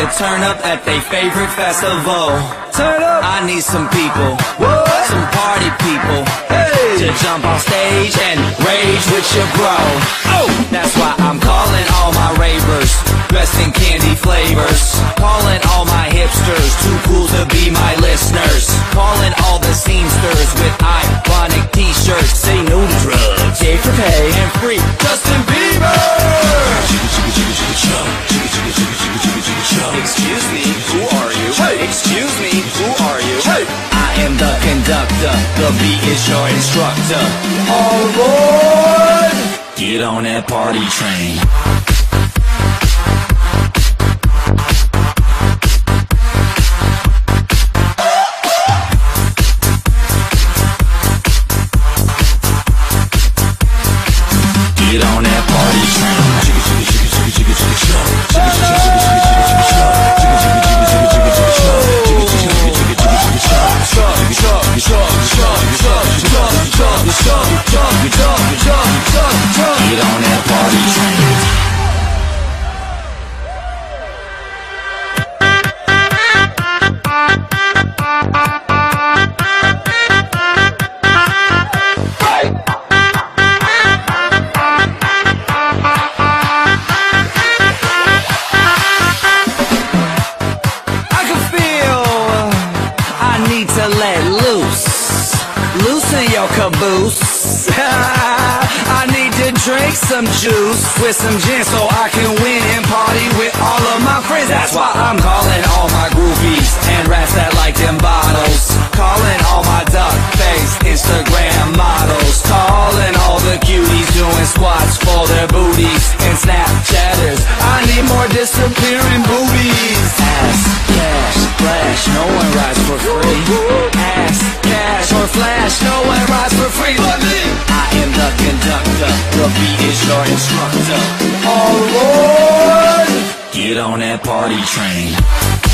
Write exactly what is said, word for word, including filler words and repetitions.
turn up at their favorite festival. Turn up. I need some people, what? Some party people, hey, to jump on stage and rage with your bro. Oh, that's why I'm calling all my ravers, dressed in candy flavors. Calling all my hipsters, too cool to be my listeners. Calling all the scenesters with ironic t-shirts. Say no to drugs, J for pay, and free Justin Bieber. Excuse me, who are you? Hey. Excuse me, who are you? Hey. I am the conductor, the beat is your instructor. All aboard! Get on that party train. Get on that party train. Get on that party train. To let loose, loosen your caboose. I need to drink some juice with some gin so I can win and party with all of my friends. That's why I'm calling all my groupies and rats that like them bottles. Calling all my duck-faced Instagram models. Calling all the cuties doing squats for their booties and Snapchatters. I need more disappearing boobies. Ass, cash, flash, no one rides for free. Ass, cash, or flash, no one rides for free but me. I am the conductor, the beat is your instructor. All aboard! Get on that party train.